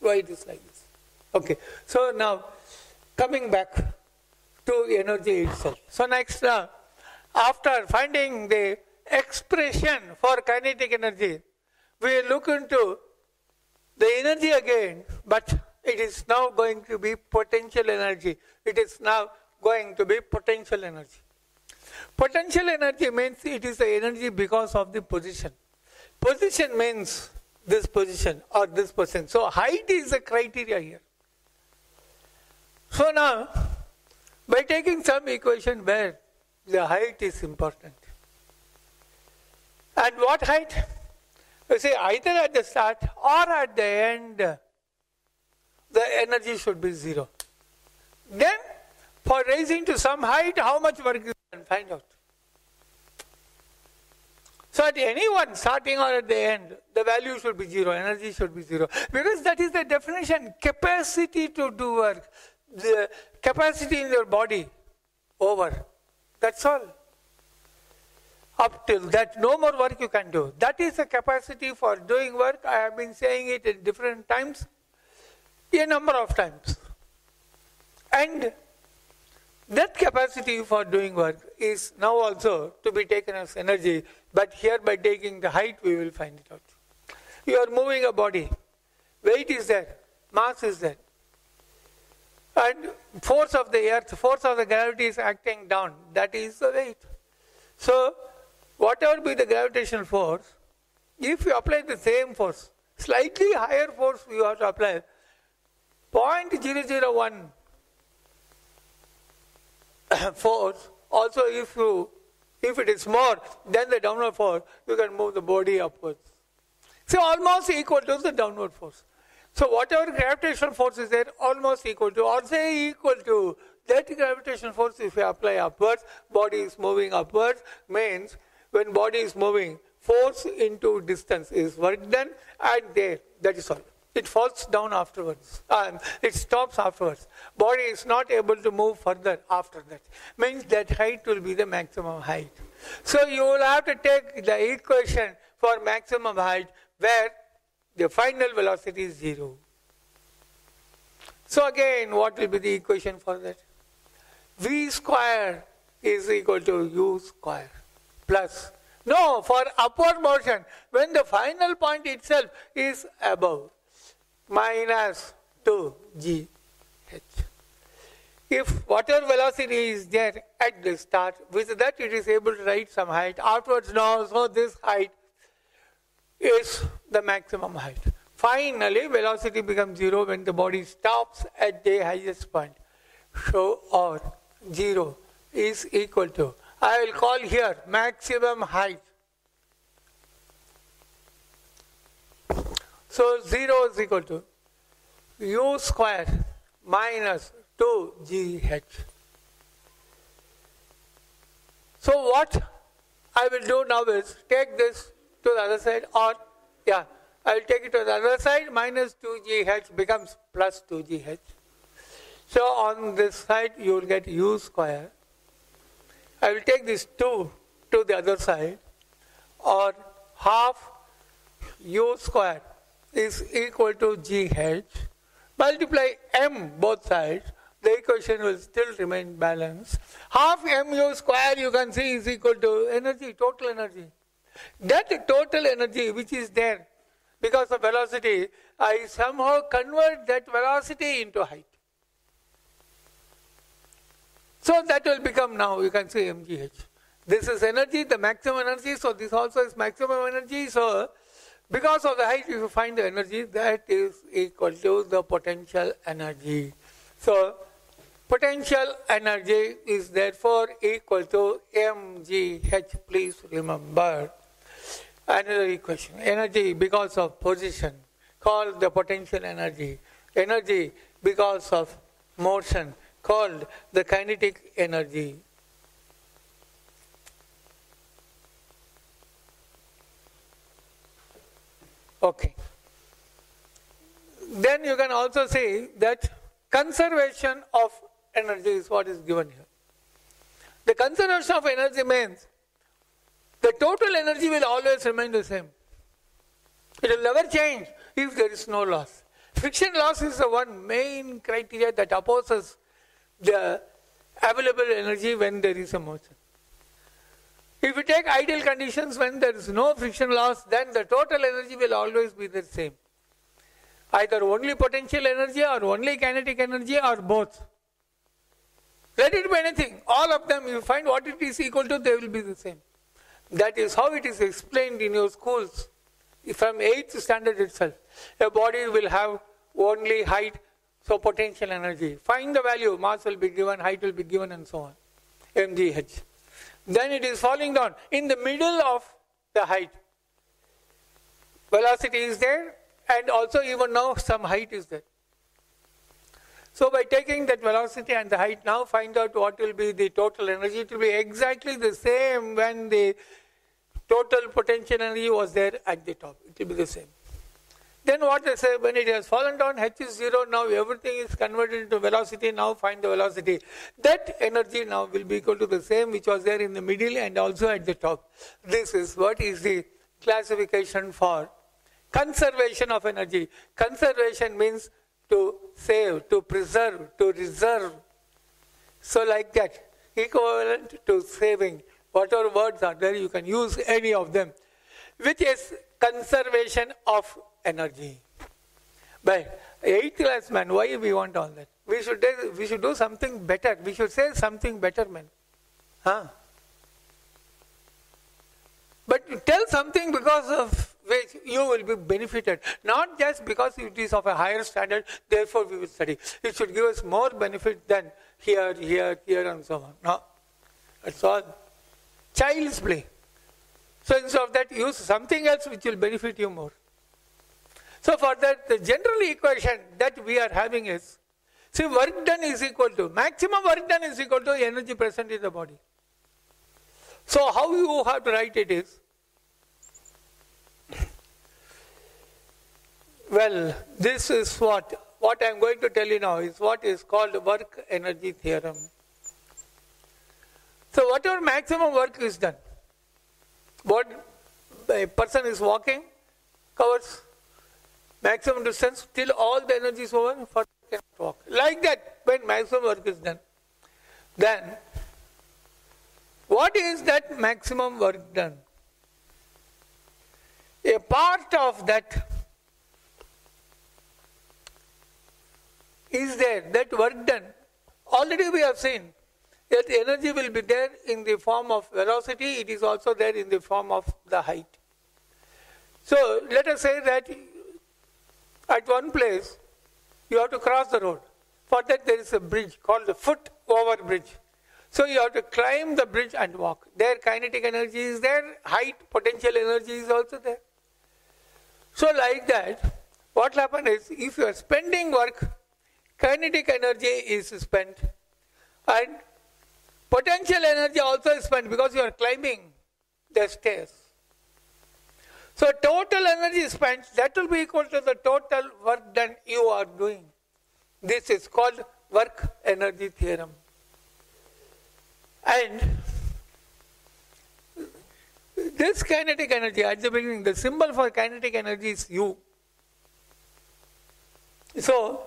why it is like this. Okay, so now coming back to energy itself. So next, after finding the expression for kinetic energy, we look into the energy again, but it is now going to be potential energy. It is now going to be potential energy. Potential energy means it is the energy because of the position. Position means this position or this position. So height is the criteria here. So now, by taking some equation where the height is important. And what height? You see, either at the start or at the end, the energy should be 0. Then, for raising to some height, how much work you can find out. So at any one, starting or at the end, the value should be 0, energy should be 0. Because that is the definition, capacity to do work, the capacity in your body, over. That's all. Up till that, no more work you can do. That is the capacity for doing work. I have been saying it in different times, a number of times. And that capacity for doing work is now also to be taken as energy, but here by taking the height we will find it out. You are moving a body, weight is there, mass is there, and force of the earth, force of the gravity is acting down, that is the weight. So, whatever be the gravitational force, if you apply the same force, slightly higher force you have to apply, 0.001 force, also if it is more than the downward force, you can move the body upwards. So almost equal to the downward force. So whatever gravitational force is there, almost equal to, or say equal to, that gravitational force if you apply upwards, body is moving upwards, means when body is moving, force into distance is work done, and there, that is all. It falls down afterwards. It stops afterwards. Body is not able to move further after that. Means that height will be the maximum height. So you will have to take the equation for maximum height where the final velocity is 0. So again, what will be the equation for that? V square is equal to U square plus. No, for upward motion, when the final point itself is above, minus 2gh. If whatever velocity is there at the start, with that it is able to write some height. Afterwards, no, so this height is the maximum height. Finally, velocity becomes 0 when the body stops at the highest point. So, or 0 is equal to, I will call here maximum height. So 0 is equal to U square minus 2gh. So what I will do now is take this to the other side, or I will take it to the other side, minus 2gh becomes plus 2gh. So on this side you will get U square. I will take this 2 to the other side, or half U square is equal to gh. Multiply m both sides, the equation will still remain balanced. Half mu square you can see is equal to energy, total energy. That total energy which is there because of velocity, I somehow convert that velocity into height. So that will become now, you can see mgh. This is energy, the maximum energy, so this also is maximum energy. So because of the height, if you find the energy, that is equal to the potential energy. So potential energy is therefore equal to mgh. Please remember another equation. Energy because of position, called the potential energy. Energy because of motion, called the kinetic energy. Okay. Then you can also say that conservation of energy is what is given here. The conservation of energy means the total energy will always remain the same. It will never change if there is no loss. Friction loss is the one main criteria that opposes the available energy when there is a motion. If you take ideal conditions when there is no friction loss, then the total energy will always be the same. Either only potential energy or only kinetic energy or both. Let it be anything. All of them, you find what it is equal to, they will be the same. That is how it is explained in your schools. From 8th standard itself. A body will have only height, so potential energy. Find the value, mass will be given, height will be given and so on. mgh. Then it is falling down. In the middle of the height, velocity is there and also even now some height is there. So by taking that velocity and the height, now find out what will be the total energy. It will be exactly the same when the total potential energy was there at the top. It will be the same. Then what they say, when it has fallen down, h is 0, now everything is converted into velocity, now find the velocity. That energy now will be equal to the same which was there in the middle and also at the top. This is what is the classification for conservation of energy. Conservation means to save, to preserve, to reserve. So like that, equivalent to saving. Whatever words are there, you can use any of them, which is conservation of energy. But 8th class man, why we want all that? We should do something better. We should say something better, man. Huh? But tell something because of which you will be benefited. Not just because it is of a higher standard, therefore we will study. It should give us more benefit than here, and so on. No. That's all. Child's play. So instead of that, use something else which will benefit you more. So for that, the general equation that we are having is, see, work done is equal to, maximum work done is equal to energy present in the body. So how you have to write it is, well, this is what I am going to tell you now is what is called work energy theorem. So whatever maximum work is done, what a person is walking covers maximum distance till all the energy is over, for cannot walk. Like that, when maximum work is done, then what is that maximum work done? A part of that is there, that work done. Already we have seen that energy will be there in the form of velocity, it is also there in the form of the height. So let us say that at one place you have to cross the road. For that there is a bridge called the foot over bridge. So you have to climb the bridge and walk. There kinetic energy is there, height, potential energy is also there. So like that, what will happen is, if you are spending work, kinetic energy is spent and potential energy also is spent because you are climbing the stairs. So total energy spent, that will be equal to the total work done you are doing. This is called work energy theorem. And this kinetic energy, at the beginning, the symbol for kinetic energy is U. So,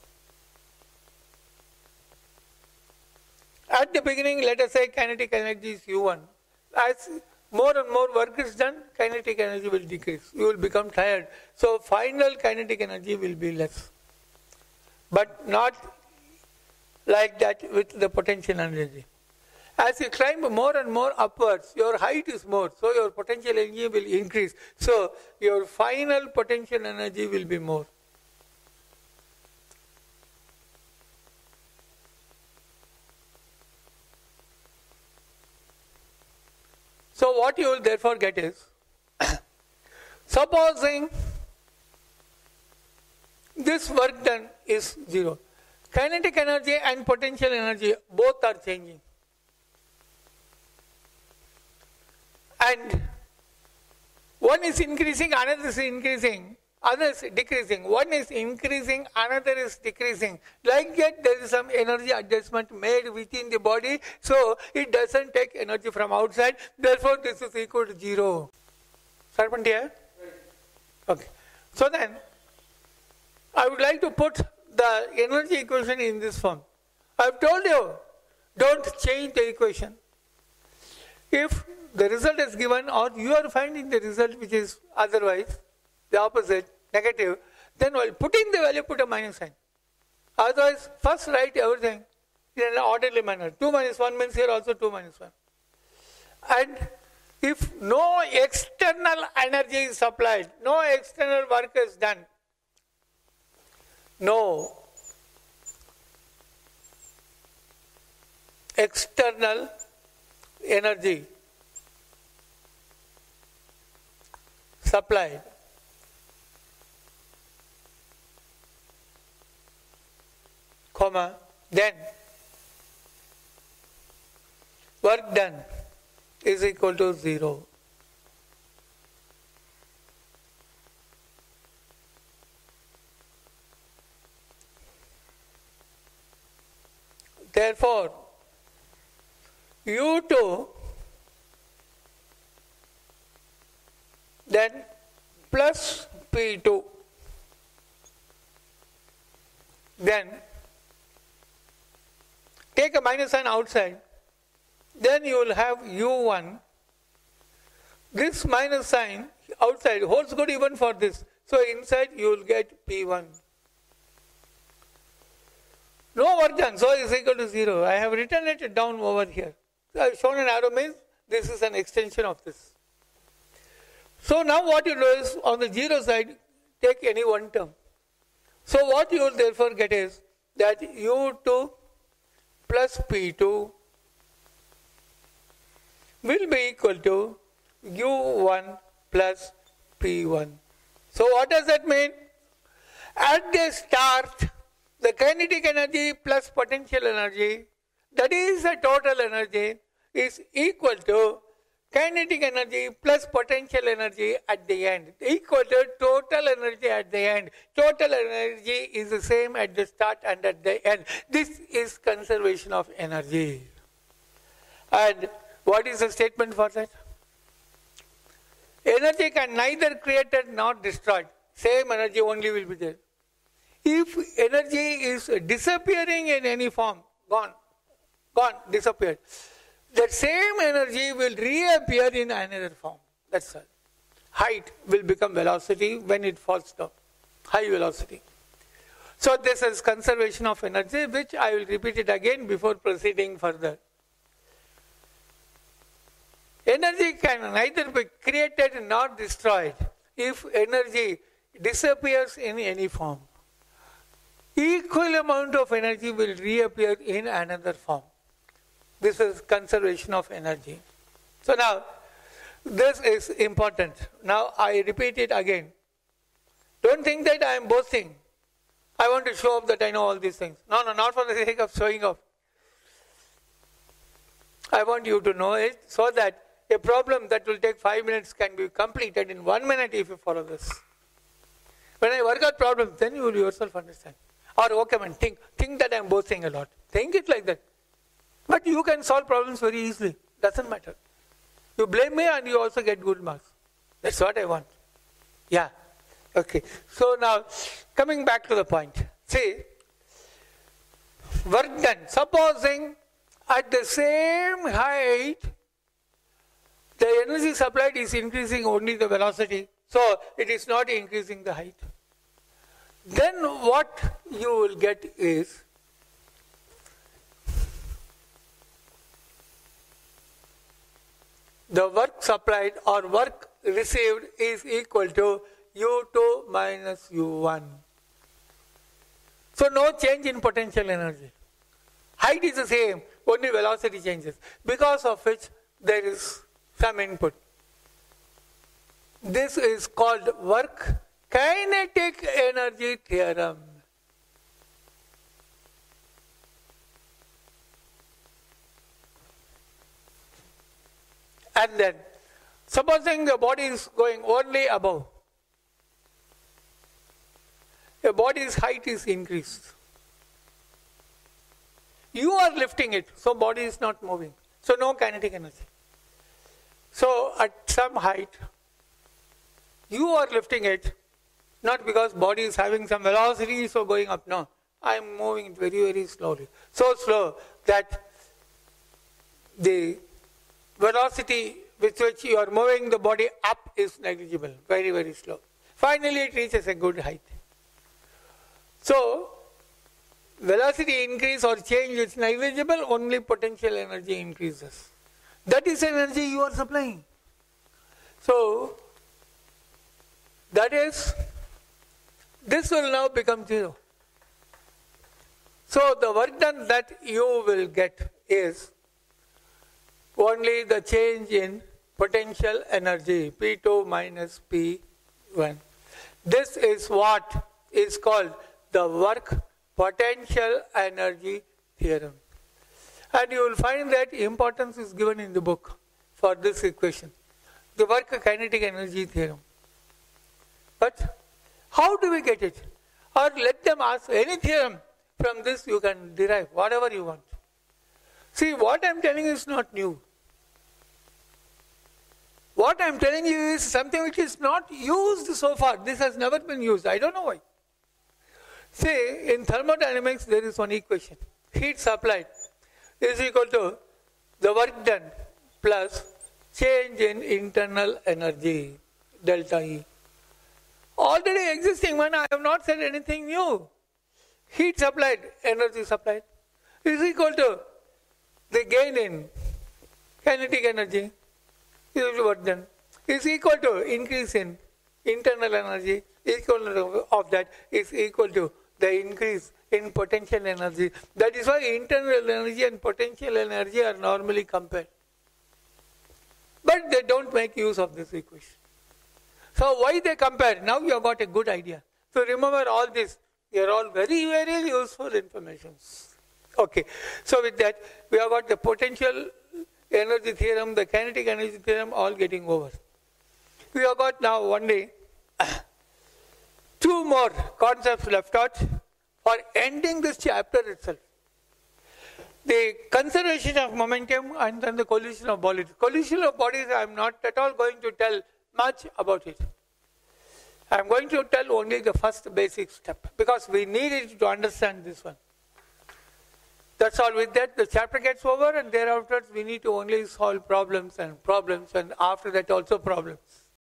at the beginning, let us say kinetic energy is U1. As more and more work is done, kinetic energy will decrease. You will become tired. So, final kinetic energy will be less. But not like that with the potential energy. As you climb more and more upwards, your height is more, so your potential energy will increase. So, your final potential energy will be more. So, what you will therefore get is, supposing this work done is 0, kinetic energy and potential energy both are changing. And one is increasing, another is increasing, other is decreasing. One is increasing, another is decreasing. Like that, there is some energy adjustment made within the body, so it doesn't take energy from outside. Therefore, this is equal to 0. Serpent here? Okay. So then, I would like to put the energy equation in this form. I have told you, don't change the equation. If the result is given or you are finding the result which is otherwise, the opposite, negative, then while putting the value, put a minus sign. Otherwise, first write everything in an orderly manner. 2 minus 1 means here also 2 minus 1. And if no external energy is supplied, no external work is done, no external energy supplied, comma, then work done is equal to 0. Therefore, U2 then plus P2, then take a minus sign outside, then you will have U1. This minus sign outside holds good even for this. So inside you will get P1. No work done, so is equal to 0. I have written it down over here. So I have shown an arrow means this is an extension of this. So now what you do is on the 0 side, take any one term. So what you will therefore get is that U2 plus P2 will be equal to U1 plus P1. So what does that mean? At the start, the kinetic energy plus potential energy, that is the total energy, is equal to kinetic energy plus potential energy at the end, equal to total energy at the end. Total energy is the same at the start and at the end. This is conservation of energy. And what is the statement for that? Energy can neither created nor destroyed. Same energy only will be there. If energy is disappearing in any form, gone, disappeared, that same energy will reappear in another form. That's all. Height will become velocity when it falls down. High velocity. So this is conservation of energy, which I will repeat it again before proceeding further. Energy can neither be created nor destroyed if energy disappears in any form. Equal amount of energy will reappear in another form. This is conservation of energy. So now, this is important. Now I repeat it again. Don't think that I am boasting. I want to show off that I know all these things. No, not for the sake of showing off. I want you to know it so that a problem that will take 5 minutes can be completed in 1 minute if you follow this. When I work out problems, then you will yourself understand. Or okay man, think that I am boasting a lot. Think it like that. But you can solve problems very easily. Doesn't matter. You blame me and you also get good marks. That's what I want. Yeah. Okay. So now, coming back to the point. See, work done. Supposing at the same height, the energy supplied is increasing only the velocity. So it is not increasing the height. Then what you will get is the work supplied or work received is equal to U2 minus U1. So no change in potential energy. Height is the same, only velocity changes, because of which there is some input. This is called work kinetic energy theorem. And then, supposing the body is going only above, the body's height is increased. You are lifting it, so body is not moving. So no kinetic energy. So at some height, you are lifting it, Not because body is having some velocity, so going up. No, I am moving it very, very slowly. So slow that the velocity with which you are moving the body up is negligible. Very, very slow. Finally, it reaches a good height. So, velocity increase or change is negligible, only potential energy increases. That is energy you are supplying. So, that is, this will now become zero. So, the work done that you will get is only the change in potential energy, P2 minus P1. This is what is called the work potential energy theorem. And you will find that importance is given in the book for this equation, the work kinetic energy theorem. But how do we get it? Or let them ask any theorem, from this you can derive whatever you want. See, what I am telling you is not new. What I am telling you is something which is not used so far. This has never been used. I don't know why. See, in thermodynamics there is one equation. Heat supplied is equal to the work done plus change in internal energy, delta E. Already existing one, I have not said anything new. Heat supplied, energy supplied is equal to the gain in kinetic energy is work done is equal to increase in internal energy, equal of that is equal to the increase in potential energy. That is why internal energy and potential energy are normally compared. But they don't make use of this equation. So why they compare? Now you have got a good idea. So remember all this. They are all very, very useful informations. Okay. So with that, we have got the potential energy theorem, the kinetic energy theorem all getting over. We have got now only two more concepts left out for ending this chapter itself. The conservation of momentum and then the collision of bodies. Collision of bodies, I am not at all going to tell much about it. I am going to tell only the first basic step because we need it to understand this one. That's all. With that, the chapter gets over, and thereafter we need to only solve problems and after that also problems.